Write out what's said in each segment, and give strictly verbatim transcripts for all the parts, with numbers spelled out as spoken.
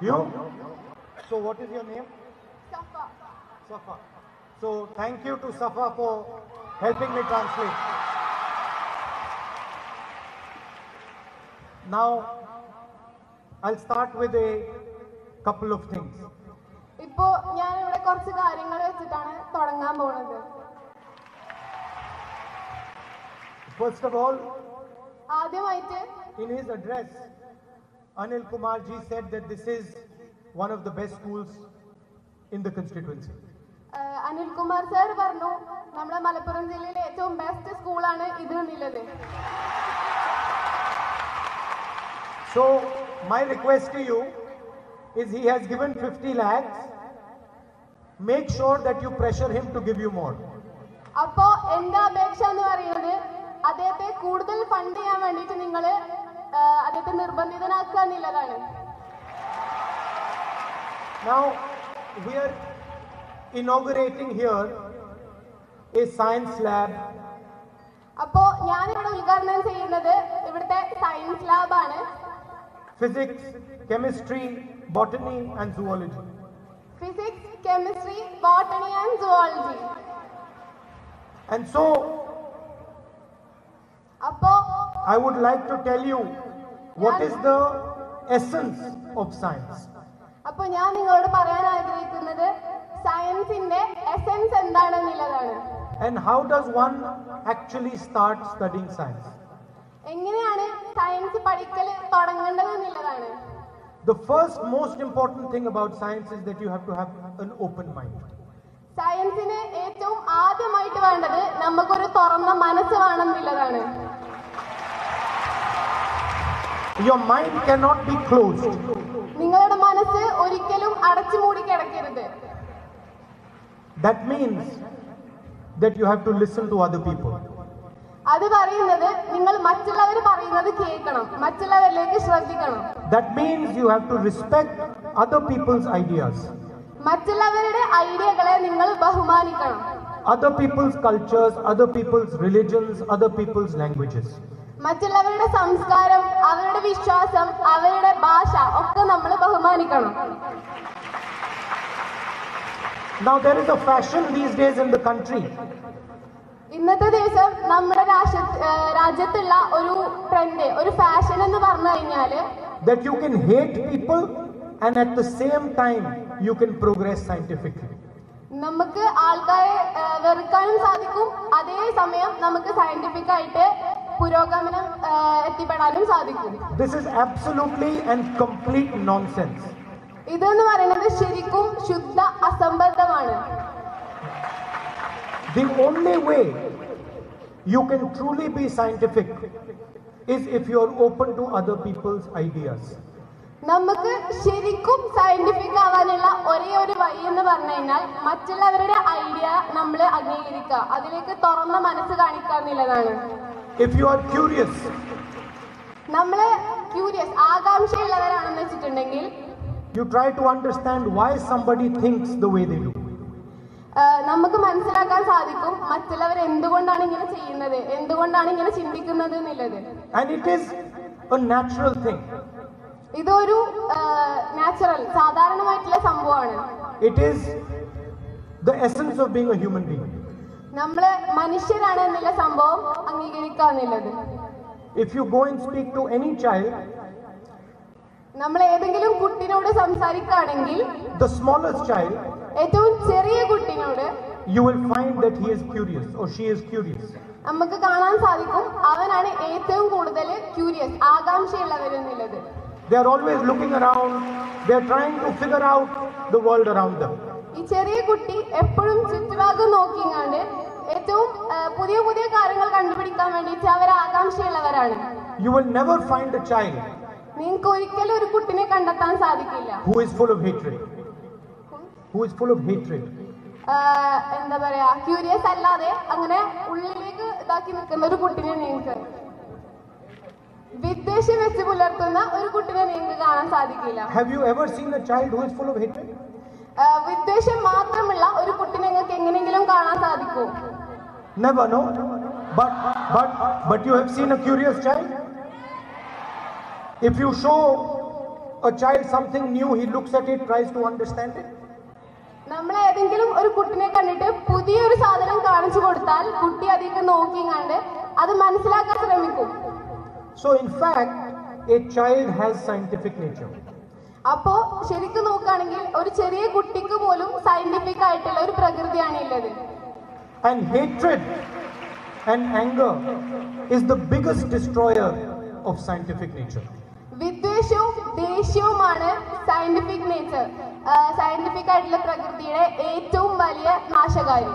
You? So what is your name? Safa. Safa. So thank you to Safa for helping me translate. Now I'll start with a couple of things. ഇപ്പോ ഞാൻ ഇവിടെ കുറച്ച് കാര്യങ്ങൾ വെച്ചിട്ടാണ് തുടങ്ങാൻ പോകുന്നത്. First of all, ആദ്യമായിട്ട് in his address, Anil Kumar ji said that this is one of the best schools in the constituency. Anil Kumar sir പറഞ്ഞു നമ്മുടെ മലപ്പുറം ജില്ലയിലെ ഏറ്റവും ബെസ്റ്റ് സ്കൂളാണ് ഇത് എന്നുള്ളത്. So my request to you is he has given fifty lakhs. Make sure that you pressure him to give you more. അപ്പോ എന്റെ അപേക്ഷ എന്ന് പറയുന്നത് അദ്ദേഹത്തെ കൂടുതൽ ഫണ്ട് ചെയ്യാൻ വേണ്ടിയിട്ട് നിങ്ങൾ അദ്ദേഹത്തെ നിർബന്ധിതനാക്കുക എന്നുള്ളതാണ്. Now we are inaugurating here a science lab. അപ്പോ ഞാൻ ഇവിടെ ഉദ്ഘാടനം ചെയ്യുന്നത് ഇവിടുത്തെ സയൻസ് ലാബാണ്. Physics, chemistry, botany and zoology. Physics, chemistry, botany and zoology. And so അപ്പോ I would like to tell you what is the essence of science. അപ്പോ ഞാൻ നിങ്ങളോട് പറയാൻ ആഗ്രഹിക്കുന്നത് സയൻസിന്റെ എസൻസ് എന്താണെന്നുള്ളതാണ്. And how does one actually start studying science? എങ്ങനെയാണ് science പഠിക്കൽ തുടങ്ങേണ്ടത് എന്നുള്ളതാണ്. The first most important thing about science is that you have to have an open mind. സയൻസിന് ഏറ്റവും ആദ്യമായിട്ട് വേണ്ടത് നമുക്കൊരു തുറന്ന മനസ്സ് വേണം എന്നുള്ളതാണ്. Your mind cannot be closed. നിങ്ങളുടെ മനസ്സ് ഒരിക്കലും അടച്ചു മൂടി കിടക്കരുത്. That means that you have to listen to other people. അത് പറയുന്നത് നിങ്ങൾ മറ്റുള്ളവർ പറയുന്നത് കേൾക്കണം, മറ്റുള്ളവരിലേക്ക് ശ്രദ്ധിക്കണം. That means you have to respect other people's ideas. മറ്റുള്ളവരുടെ ഐഡിയകളെ നിങ്ങൾ ബഹുമാനിക്കണം. Other people's cultures, other people's religions, other people's languages. മറ്റുള്ളവരുടെ സംസ്കാരം, അവരുടെ വിശ്വാസം, അവരുടെ ഭാഷ ഒക്കെ നമ്മൾ ബഹുമാനിക്കണം. Now there is a fashion these days in the country. ഇന്നത്തെ ദിവസം നമ്മുടെ രാഷ്ട്ര രാജ്യത്തുള്ള ഒരു ട്രെൻഡ്, ഒരു ഫാഷൻ എന്ന് പറഞ്ഞു കഴിഞ്ഞാൽ that you can hate people and at the same time you can progress scientifically. നമുക്ക് ആൾക്കാരെ വെറുക്കാനും സാധിക്കും, അതേ സമയം നമുക്ക് സയന്റിഫിക് ആയിട്ട് പുരോഗമനം എത്തിപ്പെടാനും സാധിക്കും. This is absolutely and complete nonsense. ഇതെന്ന് പറയുന്നത് ശരിക്കും ശുദ്ധ അസംബന്ധമാണ്. The only way you can truly be scientific is if you are open to other people's ideas. നമുക്ക് ശരിക്കും സയന്റിഫിക് ആവാനുള്ള ഒരേ ഒരു വഴി എന്ന് പറഞ്ഞു കഴിഞ്ഞാൽ മറ്റുള്ളവരുടെ ഐഡിയ നമ്മൾ അംഗീകരിക്കുക, അതിലേക്ക് തുറന്ന മനസ്സ് കാണിക്കുക എന്നുള്ളതാണ്. If you are curious, നമ്മള് ക്യൂരിയസ് ആകാംക്ഷയുള്ളവരാണെന്ന് വെച്ചിട്ടുണ്ടെങ്കിൽ you try to understand why somebody thinks the way they do. നമുക്ക് മനസ്സിലാക്കാൻ സാധിക്കും മറ്റുള്ളവർ എന്തുകൊണ്ടാണ് ഇങ്ങനെ ചെയ്യുന്നത്, എന്തുകൊണ്ടാണ് ഇങ്ങനെ ചിന്തിക്കുന്നത് എന്നുള്ളത്. And it is a natural thing. ഇതൊരു നാച്ചുറൽ സാധാരണമായിട്ടുള്ള സംഭവമാണ്. It is the essence of being a human being. നമ്മള് മനുഷ്യരാണ് എന്നുള്ള സംഭവം അംഗീകരിക്കുക എന്നുള്ളത്. If you go and speak to any child, നമ്മൾ ഏതെങ്കിലും കുട്ടിനോട് സംസാരിക്കുകയാണെങ്കിൽ the smallest child, ഏറ്റവും ചെറിയ കുട്ടിനോട് you will find that he is curious or she is curious. നമുക്ക് കാണാൻ സാധിക്കും അവനാണ് ഏറ്റവും കൂടുതൽ ക്യൂരിയസ്, ആകാംക്ഷയുള്ളവരെന്നുള്ളത്. They are always looking around, they are trying to figure out the world around them. ഈ ചെറിയ കുട്ടി എപ്പോഴും ചുറ്റുഭാഗം നോക്കിങ്ങാണ്ട് ഏറ്റവും പുതിയ പുതിയ കാര്യങ്ങൾ കണ്ടുപിടിക്കാൻ വേണ്ടിയിട്ട് അവർ ആകാംക്ഷയുള്ളവരാണ്. You will never find a child നിങ്ങൾക്ക് ഒരിക്കലും ഒരു കുട്ടിനെ കണ്ടെത്താൻ സാധിക്കില്ല who is full of hatred. Who is full of hatred. എന്താ പറയാ, ക്യൂരിയസ് അല്ലാതെ അങ്ങനെ ഉള്ളിലേക്ക് ഇതാക്കി നിൽക്കുന്ന ഒരു കുട്ടിനെ നിങ്ങൾക്ക്, വിദ്വേഷം വെച്ച് പുലർത്തുന്ന ഒരു കുട്ടിനെ നിങ്ങൾക്ക് കാണാൻ സാധിക്കില്ല. Have you ever seen a child who is full of hatred? വിദ്വേഷം മാത്രമുള്ള ഒരു കുട്ടിനെ നിങ്ങൾക്ക് എങ്ങനെയെങ്കിലും കാണാൻ സാധിക്കും? Never, no. But but but you have seen a curious child. If you show a child something new, he looks at it, tries to understand it. നമ്മൾ ഏതെങ്കിലും ഒരു കുട്ടിനെ കണ്ടിട്ട് പുതിയൊരു സാധനം കാണിച്ചു കൊടുത്താൽ കുട്ടി അതിലേക്ക് നോക്കി കണ്ട് അത് മനസ്സിലാക്കാൻ ശ്രമിക്കും. So in fact, a child has scientific nature. അപ്പോ ശരിക്കും നോക്കുകയാണെങ്കിൽ ഒരു ചെറിയ കുട്ടിക്ക് പോലും സയന്റിഫിക് ആയിട്ടുള്ള ഒരു പ്രകൃതിയാണ് ഉള്ളത്. And hatred and anger is the biggest destroyer of scientific nature. വിദ്വേഷവും ദേഷ്യവുമാണ് സയന്റിഫിക് നേച്ചർ സയന്റിഫിക് ആയിട്ടുള്ള പ്രകൃതിയുടെ ഏറ്റവും വലിയ നാശകാരി.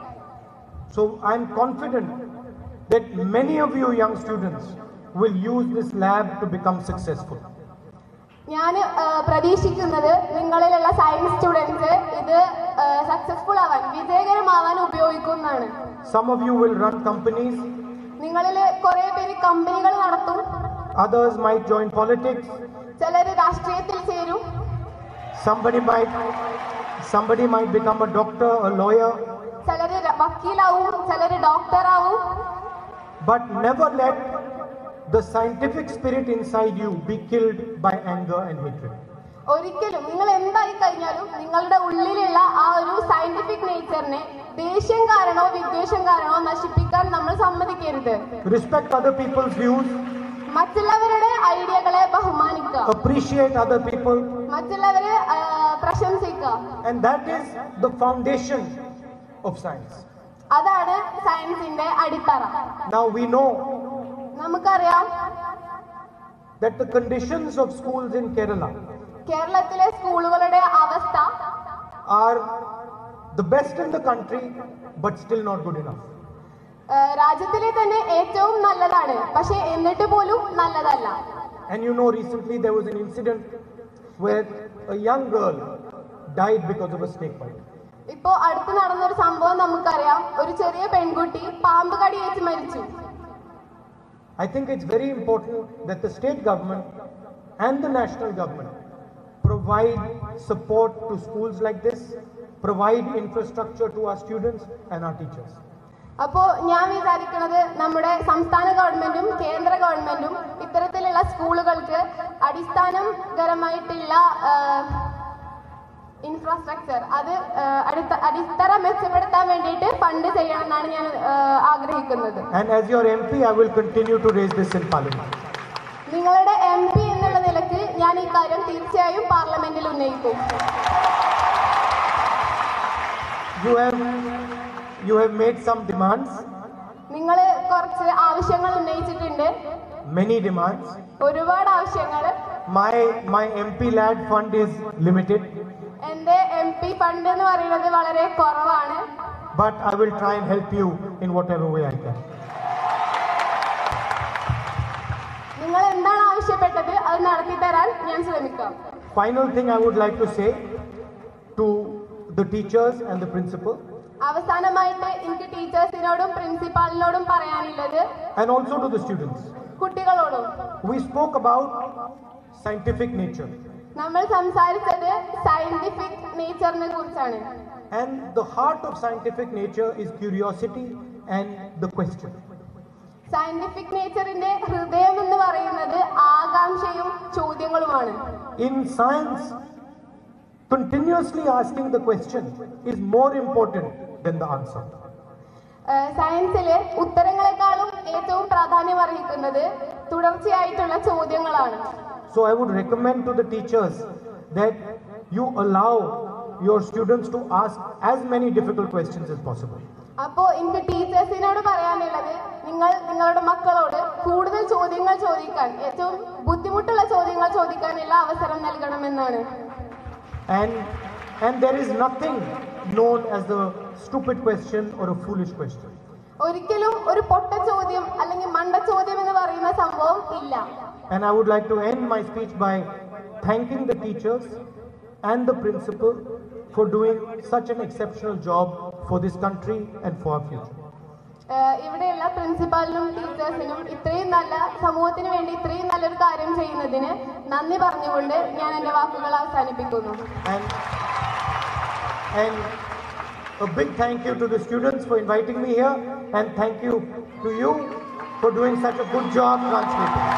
So I am confident that many of you young students will use this lab to become successful. ഞാൻ പ്രതീക്ഷിക്കുന്നത് നിങ്ങളിലുള്ള science students ഇത് successful ആവാൻ വിജയകരമാവാൻ ഉപയോഗിക്കുന്നതാണ്. Some of you will run companies. നിങ്ങളിൽ കുറെ പേര് കമ്പനികൾ നടത്തും. Others might join politics. ചിലര് രാഷ്ട്രീയത്തിൽ ചേരും. Somebody might somebody might become a doctor, a lawyer. ചിലര് വക്കീലാവും, ചിലര് ഡോക്ടറാവും. But never let the scientific spirit inside you be killed by anger and hatred. ഒരിക്കലും നിങ്ങൾ എന്തായി കഴിഞ്ഞാലും നിങ്ങളുടെ ഉള്ളിലുള്ള ആ ഒരു സയന്റിഫിക് നേച്ചറിനെ ദേഷ്യം കാരണോ വിദ്വേഷം കാരണോ നശിപ്പിക്കാൻ നമ്മൾ സമ്മതിക്കരുത്. Respect other people's views. മറ്റുള്ളവരുടെ ഐഡിയകളെ ബഹുമാനിക്കുക. Appreciate other people. മറ്റുള്ളവരെ പ്രശംസിക്കുക. And that is the foundation of science. അതാണ് സയൻസിന്റെ അടിത്തറ. Now we know നമുക്കറിയാം that the conditions of schools in Kerala കേരളത്തിലെ സ്കൂളുകളുടെ അവസ്ഥ are the best in the country but still not good enough. രാജ്യത്തിലെ തന്നെ ഏറ്റവും നല്ലതാണ്, പക്ഷേ എന്നിട്ട് പോലും നല്ലതല്ല. And you know, recently there was an incident where a young girl died because of a snake bite. ഇപ്പോ അടുത്ത് നടന്നൊരു സംഭവം നമുക്കറിയാം. ഒരു ചെറിയ പെൺകുട്ടി പാമ്പ് കടിയേറ്റ് മരിച്ചു. I think it's very important that the state government and the national government provide support to schools like this, provide infrastructure to our students and our teachers. അപ്പോ ഞാൻ വിചാരിക്കുന്നത് നമ്മുടെ സംസ്ഥാന ഗവൺമെന്റും കേന്ദ്ര ഗവൺമെന്റും ഇത്തരത്തിലുള്ള സ്കൂളുകൾക്ക് അടിസ്ഥാനപരമായിട്ടുള്ള ഇൻഫ്രാസ്ട്രക്ചർ അത് അടിത്തറ മെച്ചപ്പെടുത്താൻ വേണ്ടിയിട്ട് ഫണ്ട് ചെയ്യണമെന്നാണ് ഞാൻ ആഗ്രഹിക്കുന്നത്. And as your M P, I will continue to raise this in Parliament. നിങ്ങളുടെ എം പി എന്നുള്ള നിലയ്ക്ക് ഞാൻ ഈ കാര്യം തീർച്ചയായും പാർലമെന്റിൽ ഉന്നയിക്കും. You have you have made some demands. നിങ്ങൾ കുറച്ച് ആവശ്യങ്ങൾ ഉന്നയിച്ചിട്ടുണ്ട്. Many demands. ഒരുപാട് ആവശ്യങ്ങൾ. My my M P lad fund is limited. എന്റെ എം പി ഫണ്ട് എന്ന് പറയുന്നത് വളരെ കുറവാണ്. But I will try and help you in whatever way I can. നിങ്ങൾ എന്താണ് ആവശ്യപ്പെട്ടത് അത് നടത്തി തരാൻ ഞാൻ ശ്രമിക്കാം. Final thing I would like to say to the teachers and the principal. അവസാനമായിട്ട് എനിക്ക് ടീച്ചേഴ്സിനോടും പ്രിൻസിപ്പാളിനോടും പറയാനുള്ളത് and also to the students. കുട്ടികളോടും. We spoke about scientific nature. നമ്മൾ സംസാരിച്ചത് സയന്റിഫിക് നേച്ചറിനെ കുറിച്ചാണ്. And the heart of scientific nature is curiosity and the question. Scientific നേച്ചറിന്റെ ഹൃദയം എന്ന് പറയുന്നത് ആകാംക്ഷയും ചോദ്യങ്ങളുമാണ്. In science, continuously asking the question is more important than the answer. സയൻസിലെ ഉത്തരങ്ങളെക്കാളും ഏറ്റവും പ്രാധാന്യം അർഹിക്കുന്നത് തുടർച്ചയായിട്ടുള്ള ചോദ്യങ്ങളാണ്. So I would recommend to the teachers that you allow your students to ask as many difficult questions as possible. അപ്പോ എനിക്ക് ടീച്ചേഴ്സിനോട് പറയാനുള്ളത് നിങ്ങൾ നിങ്ങളുടെ മക്കളോട് കൂടുതൽ ചോദ്യങ്ങൾ ചോദിക്കാൻ, ഏറ്റവും ബുദ്ധിമുട്ടുള്ള ചോദ്യങ്ങൾ ചോദിക്കാനുള്ള അവസരം നൽകണമെന്നാണ്. And and there is nothing known as the stupid question or a foolish question. ഒരിക്കലും ഒരു പൊട്ട ചോദ്യം അല്ലെങ്കിൽ മണ്ട ചോദ്യം എന്ന് പറയുന്ന സംഭവം ഇല്ല. And I would like to end my speech by thanking the teachers and the principal for doing such an exceptional job for this country and for our future. ഇവിടെയുള്ള പ്രിൻസിപ്പാലിനും ടീച്ചേഴ്സിനും ഇത്രയും നല്ല സമൂഹത്തിന് വേണ്ടി ഇത്രയും നല്ലൊരു കാര്യം ചെയ്യുന്നതിന് നന്ദി പറഞ്ഞുകൊണ്ട് ഞാൻ എൻ്റെ വാക്കുകൾ അവസാനിപ്പിക്കുന്നു. And and a big thank you to the students for inviting me here, and thank you to you for doing such a good job translating.